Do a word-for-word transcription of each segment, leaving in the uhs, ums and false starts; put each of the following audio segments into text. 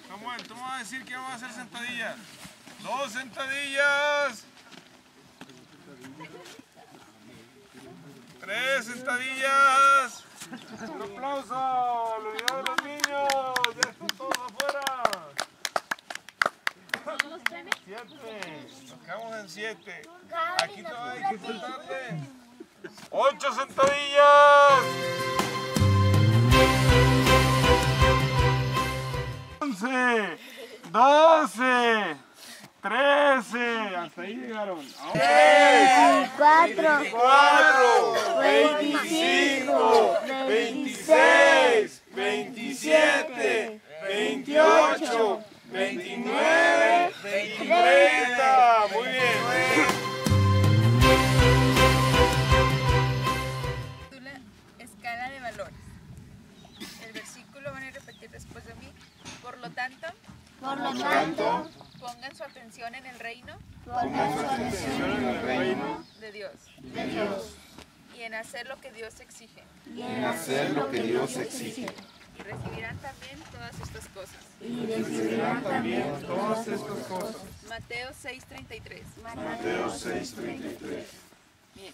Samuel, tú me vas a decir que vamos a hacer sentadillas. Dos sentadillas. Tres sentadillas. Un aplauso a la unidad de los niños. Ya están todos afuera. Siete. Nos quedamos en siete. Aquí todavía hay que sentarle. Ocho sentadillas. once, doce, trece, hasta ahí llegaron. Cuatro, veinticuatro, veinticinco, veintiséis, veintisiete, veintiocho, veintinueve y treinta. Muy bien. Escala de valores. El versículo van a repetir después de mí. Por lo tanto, por lo tanto, pongan su atención en el reino, pongan su atención en el reino de Dios, de Dios y en hacer lo que Dios exige. y en hacer lo que Dios exige. Y recibirán también todas estas cosas. Y recibirán también Todas estas cosas. Mateo seis treinta y tres. Mateo seis treinta y tres. Bien.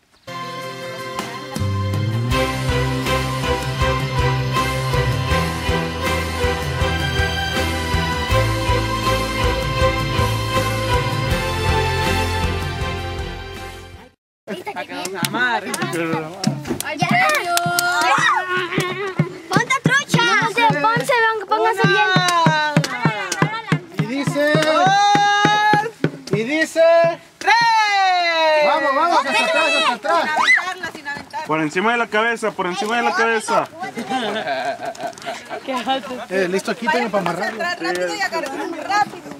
Para que nos amarren. ¡Ay, premio! ¡Ponte trucha! Ponte, ponte, póngase bien. Y dice... Y dice... ¡Tres! Vamos, vamos, hasta atrás, hasta atrás. Sin aventarla, sin aventarla. Por encima de la cabeza, por encima de la cabeza. Eh, listo, aquí tengo para amarrarlo. Atrás, rápido y agarrarlo muy rápido.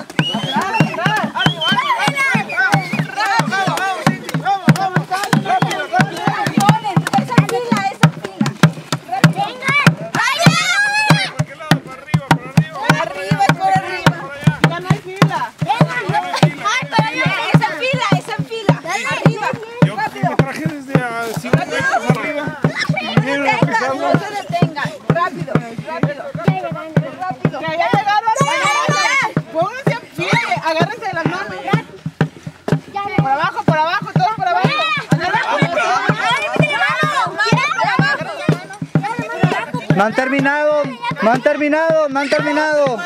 No han terminado, no han terminado, no han terminado.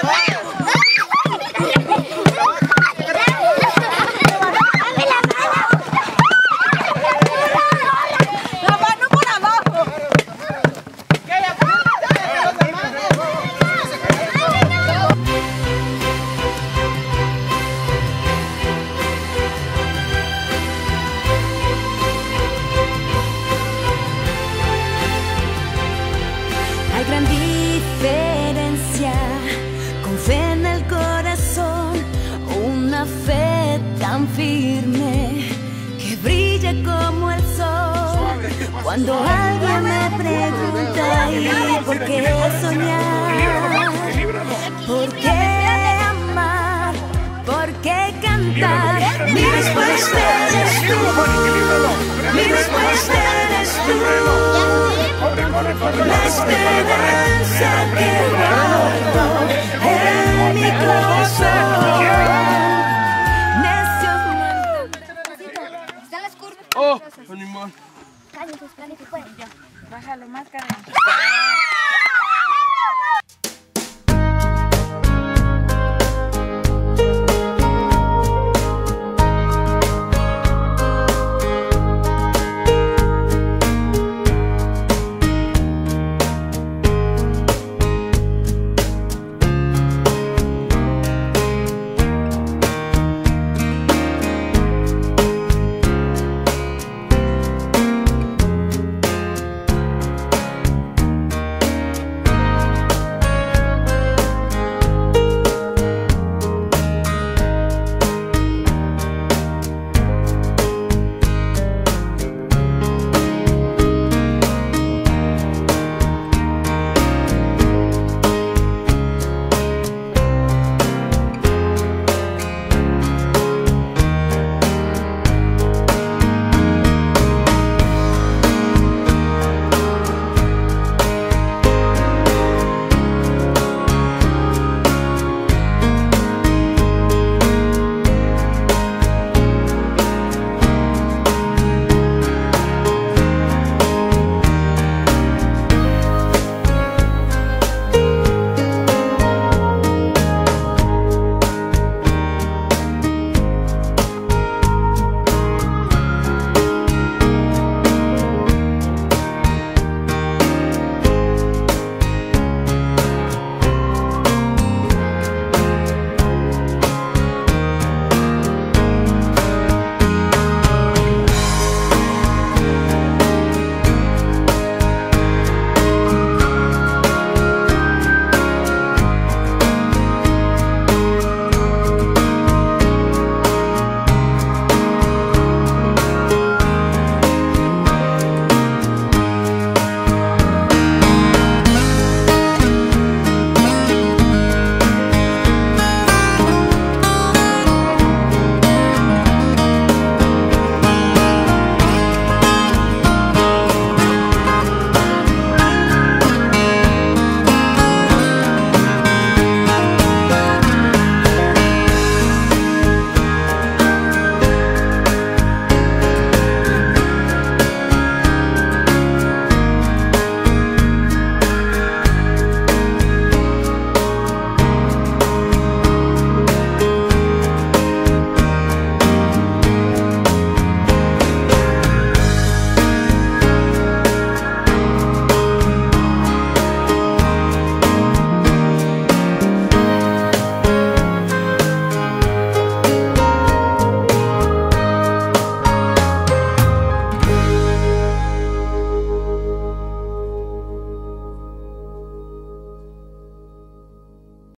La mano por abajo. Hay gran diferencia con fe en el corazón, una fe tan firme que brilla como el sol. Cuando alguien me pregunta ¿y por qué soñar? ¿Por qué amar? ¿Por qué cantar? Mi respuesta eres tú. Mi respuesta eres tú. La esperanza que guardo en mi corazón. Necios Están las curvas. Oh, animal. Cállate, cállate, pues. Bájalo más, Karen.